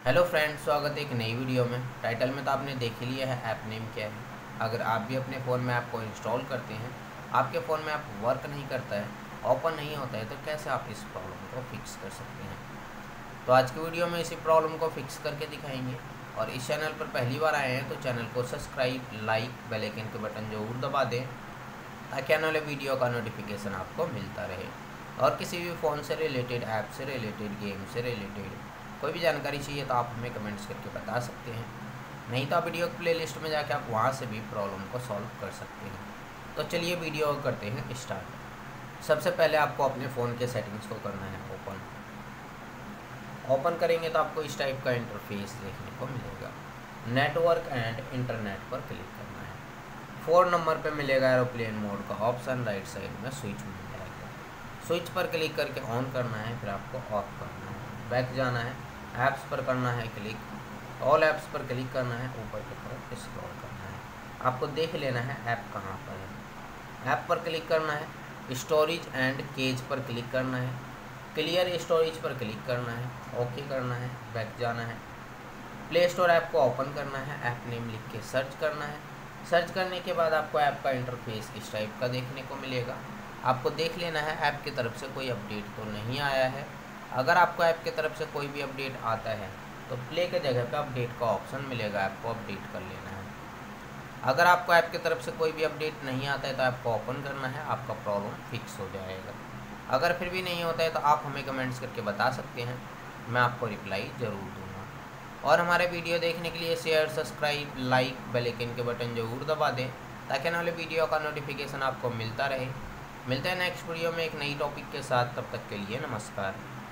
Hello friends, स्वागत है एक नई वीडियो में। टाइटल में तो आपने देख ही लिया है ऐप नेम क्या है। अगर आप भी अपने फ़ोन में ऐप को इंस्टॉल करते हैं, आपके फ़ोन में ऐप वर्क नहीं करता है, ओपन नहीं होता है, तो कैसे आप इस प्रॉब्लम को फिक्स कर सकते हैं। तो आज की वीडियो में इसी प्रॉब्लम को फिक्स करके दिखाएंगे। और इस चैनल पर पहली बार आए हैं तो चैनल को सब्सक्राइब, लाइक, बेल आइकन के बटन जरूर दबा दें ताकि आने वाले वीडियो का नोटिफिकेशन आपको मिलता रहे। और किसी भी फ़ोन से रिलेटेड, ऐप से रिलेटेड, गेम से रिलेटेड कोई भी जानकारी चाहिए तो आप हमें कमेंट्स करके बता सकते हैं। नहीं तो आप वीडियो प्लेलिस्ट में जाके आप वहाँ से भी प्रॉब्लम को सॉल्व कर सकते हैं। तो चलिए वीडियो करते हैं स्टार्ट। सबसे पहले आपको अपने फ़ोन के सेटिंग्स को करना है ओपन करेंगे तो आपको इस टाइप का इंटरफेस देखने को मिलेगा। नेटवर्क एंड इंटरनेट पर क्लिक करना है। 4 नंबर पे मिलेगा एरोप्लेन मोड का ऑप्शन, राइट साइड में स्विच मिल जाएगा। स्विच पर क्लिक करके ऑन करना है, फिर आपको ऑफ करना है। बैक जाना है, ऐप्स पर करना है क्लिक, ऑल ऐप्स पर क्लिक करना है, ऊपर की तरफ स्क्रॉल करना है। आपको देख लेना है ऐप कहाँ पर है। ऐप पर क्लिक करना है, स्टोरेज एंड केज पर क्लिक करना है, क्लियर स्टोरेज पर क्लिक करना है, ओके करना है, बैक जाना है। प्ले स्टोर ऐप को ओपन करना है, ऐप नेम लिख के सर्च करना है। सर्च करने के बाद आपको ऐप का इंटरफेस इस टाइप का देखने को मिलेगा। आपको देख लेना है ऐप की तरफ से कोई अपडेट तो नहीं आया है। अगर आपको ऐप की तरफ से कोई भी अपडेट आता है तो प्ले के जगह पे अपडेट का ऑप्शन मिलेगा, ऐप को अपडेट कर लेना है। अगर आपको ऐप की तरफ से कोई भी अपडेट नहीं आता है तो ऐप को ओपन करना है, आपका प्रॉब्लम फिक्स हो जाएगा। अगर फिर भी नहीं होता है तो आप हमें कमेंट्स करके बता सकते हैं, मैं आपको रिप्लाई ज़रूर दूँगा। और हमारे वीडियो देखने के लिए share, subscribe, like, bell icon के बटन ज़रूर दबा दें ताकि आने वाले वीडियो का नोटिफिकेशन आपको मिलता रहे। मिलते हैं नेक्स्ट वीडियो में एक नई टॉपिक के साथ, तब तक के लिए नमस्कार।